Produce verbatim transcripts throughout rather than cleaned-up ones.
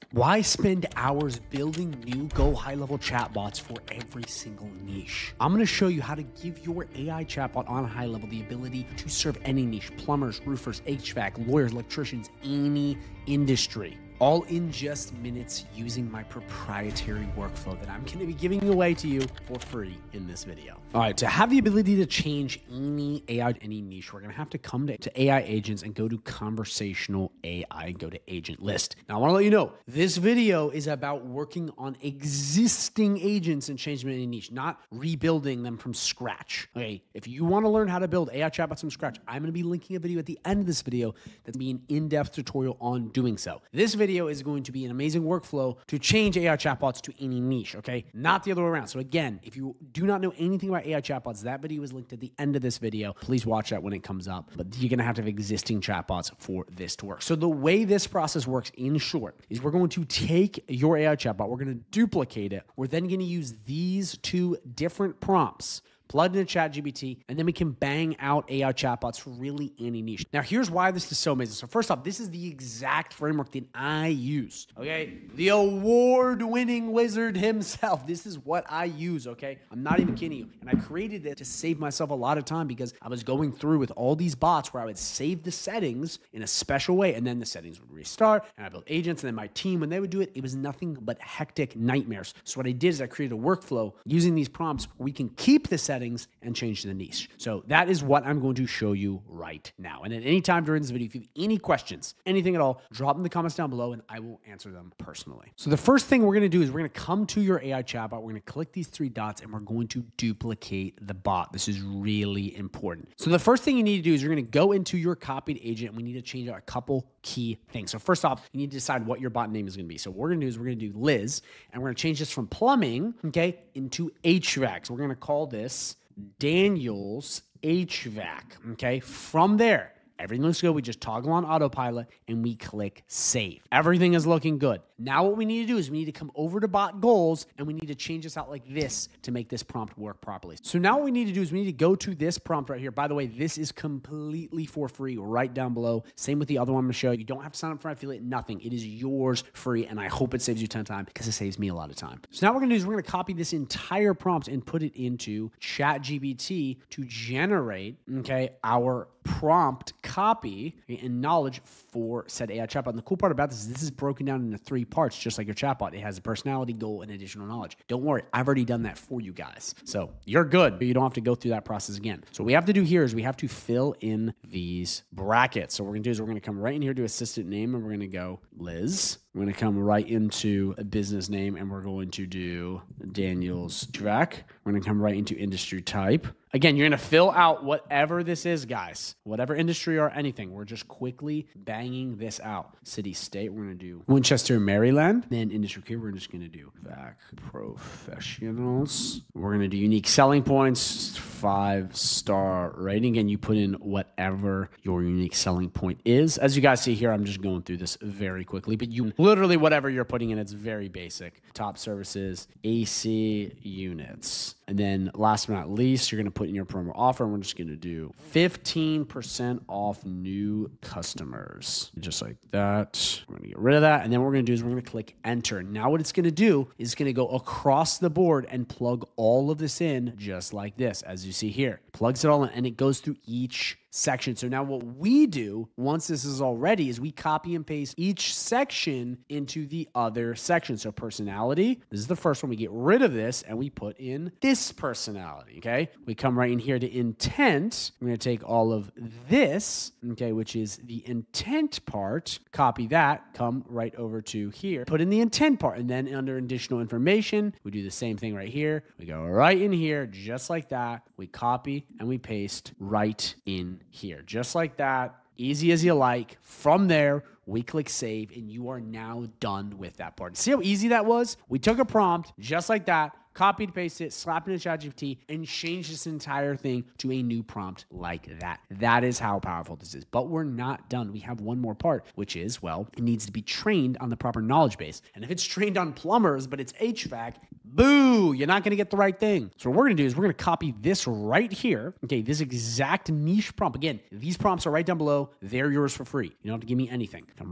Why spend hours building new GoHighLevel chatbots for every single niche? I'm going to show you how to give your A I chatbot on HighLevel the ability to serve any niche: plumbers, roofers, H V A C, lawyers, electricians, any industry. All in just minutes using my proprietary workflow that I'm going to be giving away to you for free in this video. All right, to have the ability to change any A I, any niche, we're going to have to come to, to A I agents and go to conversational A I and go to agent list. Now, I want to let you know, this video is about working on existing agents and changing them in any niche, not rebuilding them from scratch. Okay, if you want to learn how to build A I chatbots from scratch, I'm going to be linking a video at the end of this video that's going to be an in-depth tutorial on doing so. This video Video is going to be an amazing workflow to change A I chatbots to any niche, okay? Not the other way around. So again, if you do not know anything about A I chatbots, that video is linked at the end of this video. Please watch that when it comes up. But you're going to have to have existing chatbots for this to work. So the way this process works, in short, is we're going to take your A I chatbot, we're going to duplicate it. We're then going to use these two different prompts plugged into ChatGPT, and then we can bang out A I chatbots for really any niche. Now, here's why this is so amazing. So first off, this is the exact framework that I use, okay? The award-winning wizard himself. This is what I use, okay? I'm not even kidding you. And I created it to save myself a lot of time because I was going through with all these bots where I would save the settings in a special way, and then the settings would restart, and I built agents, and then my team, when they would do it, it was nothing but hectic nightmares. So what I did is I created a workflow using these prompts where we can keep the settings and change the niche. So that is what I'm going to show you right now. And at any time during this video, if you have any questions, anything at all, drop them in the comments down below and I will answer them personally. So the first thing we're going to do is we're going to come to your A I chatbot. We're going to click these three dots and we're going to duplicate the bot. This is really important. So the first thing you need to do is you're going to go into your copied agent and we need to change out a couple key things. So first off, you need to decide what your bot name is going to be. So what we're going to do is we're going to do Liz and we're going to change this from plumbing, okay, into H V A C. So we're going to call this Daniel's H V A C, okay? From there, everything looks good. We just toggle on autopilot and we click save. Everything is looking good. Now what we need to do is we need to come over to bot goals and we need to change this out like this to make this prompt work properly. So now what we need to do is we need to go to this prompt right here. By the way, this is completely for free right down below. Same with the other one I'm going to show you. You don't have to sign up for affiliate, nothing. It is yours free and I hope it saves you a ton of time because it saves me a lot of time. So now what we're going to do is we're going to copy this entire prompt and put it into ChatGPT to generate, okay, our prompt copy and knowledge for said A I chatbot. And the cool part about this is this is broken down into three parts, just like your chatbot. It has a personality, goal, and additional knowledge. Don't worry, I've already done that for you guys. So you're good, but you don't have to go through that process again. So what we have to do here is we have to fill in these brackets. So what we're gonna do is we're gonna come right in here to assistant name and we're gonna go Liz. We're going to come right into a business name and we're going to do Daniel's H V A C. We're going to come right into industry type. Again, you're going to fill out whatever this is, guys. Whatever industry or anything. We're just quickly banging this out. City, state, we're going to do Winchester, Maryland. Then industry key, we're just going to do H V A C professionals. We're going to do unique selling points, five star rating. And you put in whatever your unique selling point is. As you guys see here, I'm just going through this very quickly, but you literally whatever you're putting in, it's very basic. Top services, A C units. And then last but not least, you're going to put in your promo offer, and we're just going to do fifteen percent off new customers. Just like that. We're going to get rid of that. And then what we're going to do is we're going to click enter. Now what it's going to do is it's going to go across the board and plug all of this in just like this, as you see here. Plugs it all in, and it goes through each section. So now what we do once this is all ready is we copy and paste each section into the other section. So personality, this is the first one. We get rid of this and we put in this personality, okay? We come right in here to intent. I'm going to take all of this, okay, which is the intent part, copy that, come right over to here, put in the intent part, and then under additional information, we do the same thing right here. We go right in here, just like that. We copy and we paste right in here, just like that. Easy as you like. From there, we click save, and you are now done with that part. See how easy that was? We took a prompt just like that, copied, pasted it, slapped it in ChatGPT, and changed this entire thing to a new prompt like that. That is how powerful this is. But we're not done. We have one more part, which is, well, it needs to be trained on the proper knowledge base. And if it's trained on plumbers, but it's H V A C, boo, you're not going to get the right thing. So what we're going to do is we're going to copy this right here. Okay, this exact niche prompt. Again, these prompts are right down below. They're yours for free. You don't have to give me anything. Come right. I'm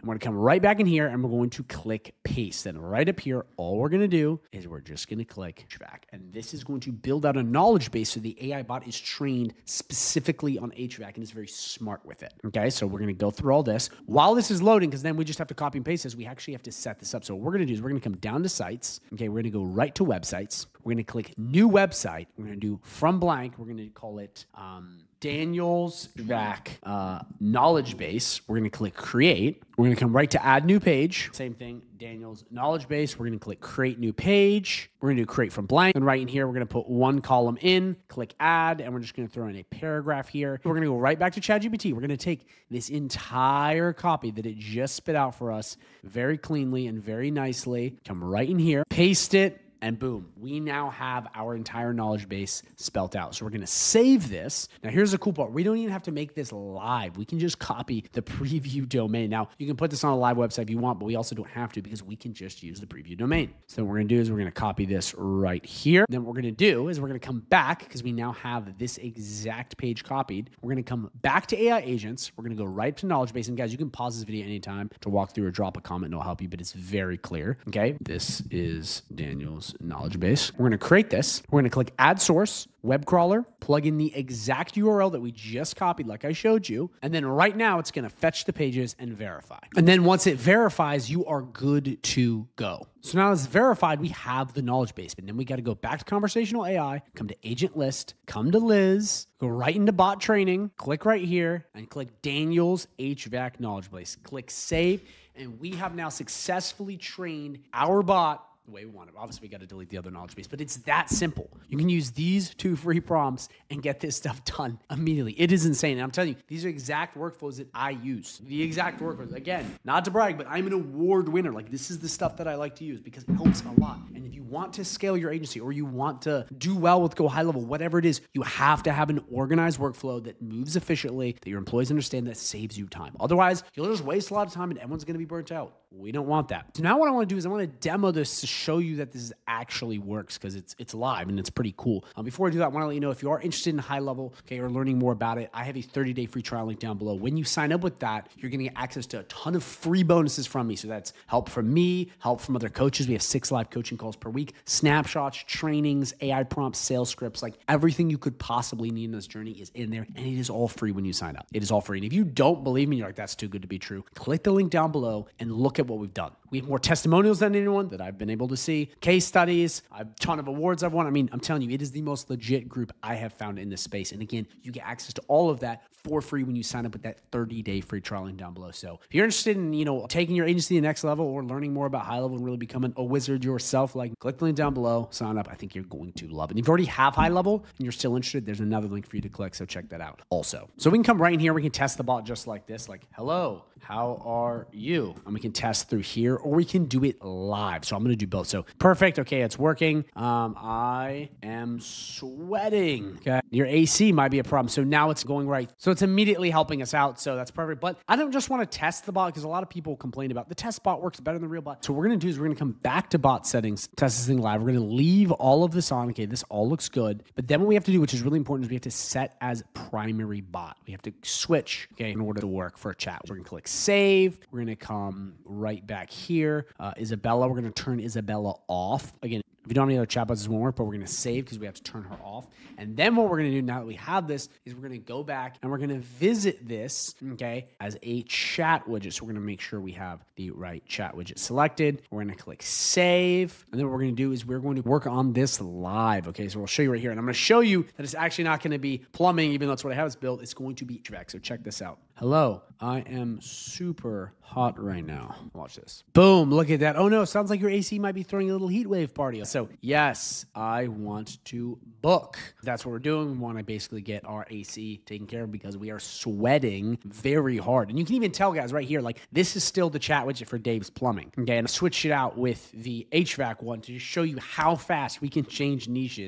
I'm going to come right back in here and we're going to click paste. Then right up here, all we're going to do is we're just going to click H V A C. And this is going to build out a knowledge base so the A I bot is trained specifically on H V A C and is very smart with it. Okay, so we're going to go through all this. While this is loading, because then we just have to copy and paste this, we actually have to set this up. So what we're going to do is we're going to come down to sites. Okay, we're going to go right to websites. We're going to click new website. We're going to do from blank. We're going to call it um, Daniel's H V A C uh, knowledge base. We're going to click create. We're going to come right to add new page. Same thing, Daniel's knowledge base. We're going to click create new page. We're going to do create from blank. And right in here, we're going to put one column in, click add, and we're just going to throw in a paragraph here. We're going to go right back to ChatGPT. We're going to take this entire copy that it just spit out for us very cleanly and very nicely. Come right in here, paste it, and boom, we now have our entire knowledge base spelt out. So we're going to save this. Now, here's the cool part. We don't even have to make this live. We can just copy the preview domain. Now, you can put this on a live website if you want, but we also don't have to because we can just use the preview domain. So what we're going to do is we're going to copy this right here. Then what we're going to do is we're going to come back because we now have this exact page copied. We're going to come back to A I agents. We're going to go right to knowledge base. And guys, you can pause this video anytime to walk through or drop a comment and it'll help you, but it's very clear. Okay, this is Daniel's knowledge base. We're going to create this. We're going to click add source, web crawler, plug in the exact U R L that we just copied like I showed you. And then right now it's going to fetch the pages and verify. And then once it verifies, you are good to go. So now it's verified, we have the knowledge base. But then we got to go back to conversational A I, come to agent list, come to Liz, go right into bot training, click right here and click Daniel's H V A C knowledge base. Click save. And we have now successfully trained our bot the way we want it. Obviously, we got to delete the other knowledge base, but it's that simple. You can use these two free prompts and get this stuff done immediately. It is insane. And I'm telling you, these are exact workflows that I use. The exact workflows. Again, not to brag, but I'm an award winner. Like, this is the stuff that I like to use because it helps a lot. And if you want to scale your agency or you want to do well with Go High Level, whatever it is, you have to have an organized workflow that moves efficiently, that your employees understand, that saves you time. Otherwise, you'll just waste a lot of time and everyone's going to be burnt out. We don't want that. So now what I want to do is I want to demo this to show you that this actually works because it's it's live and it's pretty cool. Um, before I do that, I want to let you know if you are interested in high level, okay, or learning more about it, I have a thirty day free trial link down below. When you sign up with that, you're going to get access to a ton of free bonuses from me. So that's help from me, help from other coaches. We have six live coaching calls per week, snapshots, trainings, A I prompts, sales scripts, like everything you could possibly need in this journey is in there. And it is all free when you sign up. It is all free. And if you don't believe me, you're like, that's too good to be true, click the link down below and look at what we've done. We have more testimonials than anyone that I've been able to see, case studies, a ton of awards I've won. I mean, I'm telling you, it is the most legit group I have found in this space. And again, you get access to all of that for free when you sign up with that thirty day free trial link down below. So if you're interested in, you know, taking your agency to the next level or learning more about high level and really becoming a wizard yourself, like click the link down below, sign up. I think you're going to love it. And if you already have high level and you're still interested, there's another link for you to click. So check that out also. So we can come right in here. We can test the bot just like this, like, hello, how are you? And we can test through here or we can do it live. So I'm going to do both. So perfect. Okay. It's working. Um, I am sweating. Okay. Your A C might be a problem. So now it's going right. So it's immediately helping us out. So that's perfect. But I don't just want to test the bot because a lot of people complain about the test bot works better than the real bot. So what we're going to do is we're going to come back to bot settings, test this thing live. We're going to leave all of this on. Okay. This all looks good. But then what we have to do, which is really important, is we have to set as primary bot. We have to switch, okay, in order to work for a chat. We're going to click save. We're going to come right back here. Uh, Isabella, we're going to turn Isabella off. Again, if you don't have any other chatbots, this won't work, but we're going to save because we have to turn her off. And then what we're going to do now that we have this is we're going to go back and we're going to visit this, okay, as a chat widget. So we're going to make sure we have the right chat widget selected. We're going to click save. And then what we're going to do is we're going to work on this live. Okay, so we'll show you right here. And I'm going to show you that it's actually not going to be plumbing, even though that's what I have it built. It's going to be H V A C. So check this out. Hello, I am super hot right now. Watch this. Boom, look at that. Oh no, sounds like your A C might be throwing a little heat wave party. So yes, I want to book. That's what we're doing. We want to basically get our A C taken care of because we are sweating very hard. And you can even tell, guys, right here, like this is still the chat widget for Dave's Plumbing. Okay, and I switched it out with the H V A C one to just show you how fast we can change niches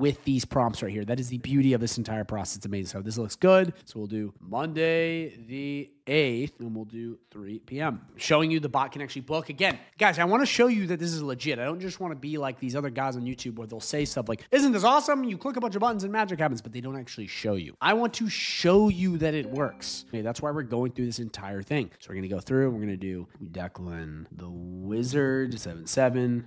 with these prompts right here. That is the beauty of this entire process. It's amazing. So this looks good. So we'll do Monday the eighth, and we'll do three p m Showing you the bot can actually book. Again, guys, I want to show you that this is legit. I don't just want to be like these other guys on YouTube where they'll say stuff like, isn't this awesome? You click a bunch of buttons and magic happens, but they don't actually show you. I want to show you that it works. Okay, that's why we're going through this entire thing. So we're going to go through and we're going to do Declan the Wizard seventy-seven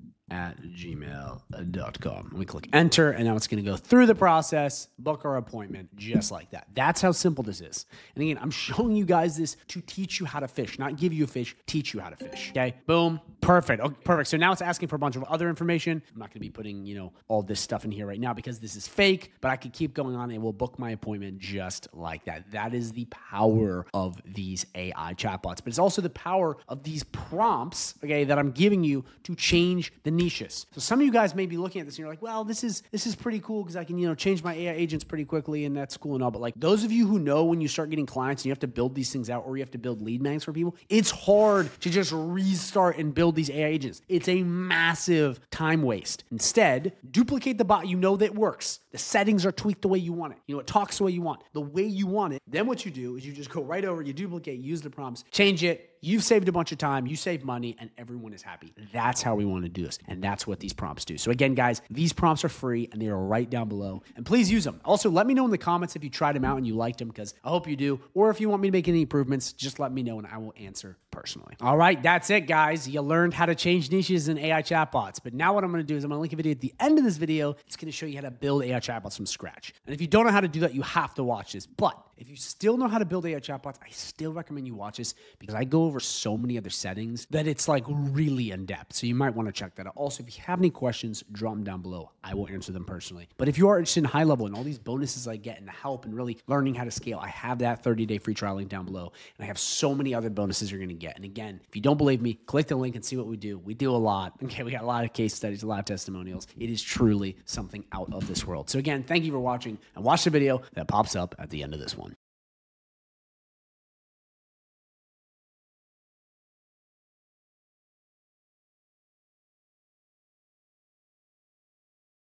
at gmail dot com. We click enter, and now it's going to go through the process, book our appointment, just like that. That's how simple this is. And again, I'm showing you guys this to teach you how to fish, not give you a fish, teach you how to fish. Okay, boom, perfect. Okay, perfect. So now it's asking for a bunch of other information. I'm not going to be putting, you know, all this stuff in here right now because this is fake, but I could keep going on and we'll book my appointment just like that. That is the power of these A I chatbots, but it's also the power of these prompts, okay, that I'm giving you to change the niches. So some of you guys may be looking at this and you're like, well, this is this is pretty cool because I can, you know, change my A I agents pretty quickly and that's cool and all. But like those of you who know when you start getting clients and you have to build these things out or you have to build lead magnets for people, it's hard to just restart and build these A I agents. It's a massive time waste. Instead, duplicate the bot you know that works. The settings are tweaked the way you want it. You know, it talks the way you want, the way you want it. Then what you do is you just go right over, you duplicate, use the prompts, change it. You've saved a bunch of time, you save money, and everyone is happy. That's how we want to do this, and that's what these prompts do. So again, guys, these prompts are free, and they are right down below, and please use them. Also, let me know in the comments if you tried them out and you liked them, because I hope you do, or if you want me to make any improvements, just let me know, and I will answer personally. All right, that's it, guys. You learned how to change niches in A I chatbots, but now what I'm going to do is I'm going to link a video at the end of this video. It's going to show you how to build A I chatbots from scratch, and if you don't know how to do that, you have to watch this, but if you still know how to build A I chatbots, I still recommend you watch this because I go over so many other settings that it's like really in depth. So you might want to check that out. Also, if you have any questions, drop them down below. I will answer them personally. But if you are interested in high level and all these bonuses I get and the help and really learning how to scale, I have that thirty day free trial link down below. And I have so many other bonuses you're going to get. And again, if you don't believe me, click the link and see what we do. We do a lot. Okay, we got a lot of case studies, a lot of testimonials. It is truly something out of this world. So again, thank you for watching and watch the video that pops up at the end of this one.